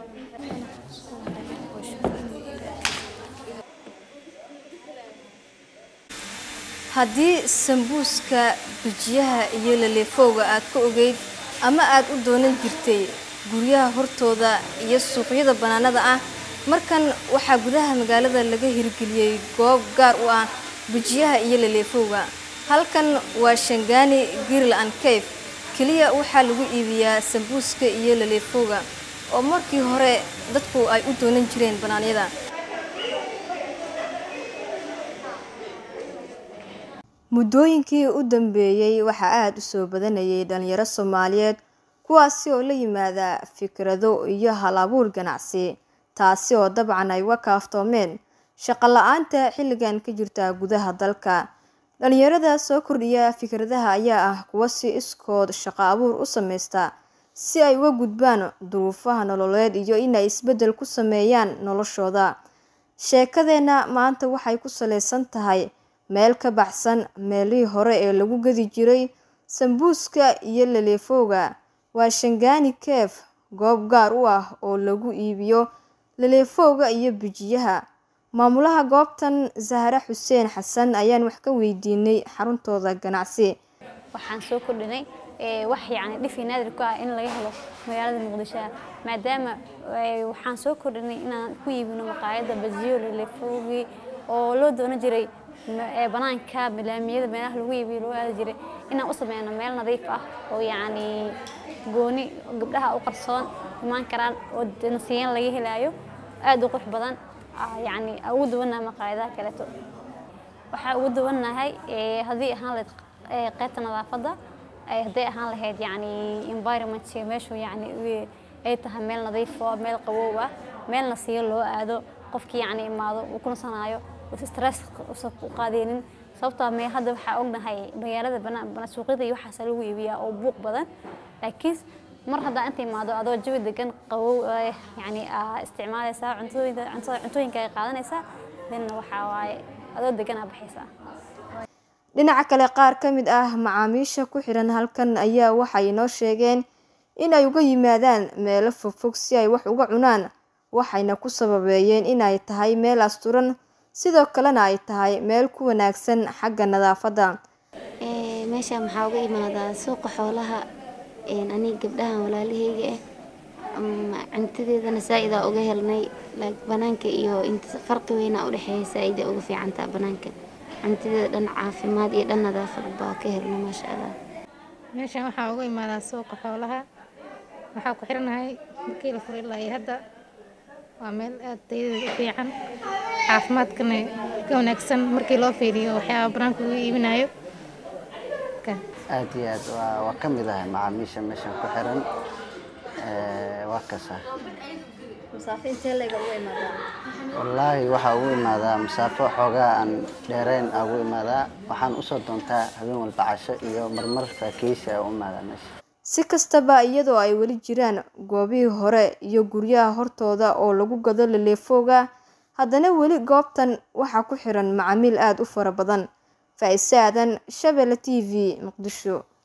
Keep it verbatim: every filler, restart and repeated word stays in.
haddii sambuuska bujiyaha iyo laleefowga aad ka ogeyd ama aad u doonan jirtay guryaha hortooda iyo suuqyada banaanada ah markan waxaa gudaha magaalada laga hirgeliyay goob gaar u ah bujiyaha iyo laleefowga halkan waa Shangani Grill and Cafe kaliya waxaa lagu iibiyaa sambuuska iyo laleefowga oo markii hore dadku ay u doonan jireen banaanada muddooyinkii u dambeeyay waxa aad u soo badanayay dhalinyaro Soomaaliyeed kuwaasi oo la yimaada fikrado iyo hal-abuur ganacsi taasi oo dabcan ay wakaaftoomeen shaqo la'aanta xilligan ka jirta gudaha dalka dhalinyarada soo kordhiya fikradaha ayaa ah kuwa si iskood shaqo abuur u sameeysta si ay uga gudbaan duruufaha nololeed iyo inay isbedel ku sameeyaan noloshooda sheekadeena maanta waxay ku saleysan tahay meel ka baxsan meelii hore ee lagu gadi jiray sambuuska iyo laleefowga waa Shangani Cafe goob gaar u ah oo lagu iibiyo laleefowga iyo bujiyaha maamulaha goobtan Zahra Xuseen Xasan ayaan wax ka weydiinay xaruntooda ganacsi waxaan soo kordhinay ee wax yaani dhif naadir ku ah in laga helo magaalada Muqdisho maadaama waxaan soo kordhinay inaan ku iibino maqaayada bujiyo laleefowga oo loo doonan jiray ee banaanka milaamiyada meelaha lagu iibiyo loo aad jiray inaan u sameeyno meel nadiif ah oo yaani gooni gabdhaha u qarsoon iman karaan oo nasiin laga helayo aad u qurux badan yaani awood wana maqaayadaha kale to waxa ugu dawanahay ee hadii ahaan la qaybta nadaafada ay hadii ahaan lahayd yaani environment meeshu yaani ay tahay meel nadiif ah meel qabow ah meel nasiin loo aado qofkii yaani imaado uu ku nasanayo stress usoo qaadeenin sababtoo ah hadda waxa ognahay magaalada banaan suuqyada iyo waxa lagu iibiyaa oo buuq badan laakiin mar hadda inta imaado adoo jawi degan qabow yaani isticmaalaysa cuntooyinka cuntooyinka ay qaadanaysa dan waxa waay adoo degan baxaysa dhinaca kale qaar kamid ah macaamiisha ku xiran halkan ayaa waxay inoo sheegeen in ay uga yimaadaan meelo fogfog si ay wax uga cunaan waxayna ku sababeeyeen in ay tahay meel asturan sidoo kalena ay tahay meel ku wanaagsan xagga nadaafada ee meesha maxaa uga imaadaa suuqa xoolaha ee ani gabdhaha walaalahayga ah cuntadeedana saa'ida uga helnay banaanka iyo inta farqi weyn u dhaxeeya saa'ida uga fiicanta banaanka cuntadeeda dhan caafimaad iyo dhan nadaafad baa ka helnay ma sha Allah meesha waxaa uga imaadaa suuqa xoolaha waxa ku xiranahay markii la furay ilaa hadda waa meel aad tayada fiican caafimaadkana ka wanaagsan markii loo fiiriyo waxyaabo banaanka lagu iibinayo aad iyo aad waa ka mid ah macaamiisha meeshan ku xiran ee waa kasa masaafo intee leeg ugu imaadaa wallahi waxa ugu imaadaa masaafo xoogaa aan dheerayn ugu imaadaa waxaan u soo doontaa habeen walba casho iyo marmar faakiisha u imaadaa meesha si kastaba iyadoo ay wali jiraan goobihii hore iyo guryaha hortooda oo lagu gado laleefowga haddana wali goobtan waxa ku xiran macaamiil aad u fara badan Faisaadan Shabelle T V Muqdisho.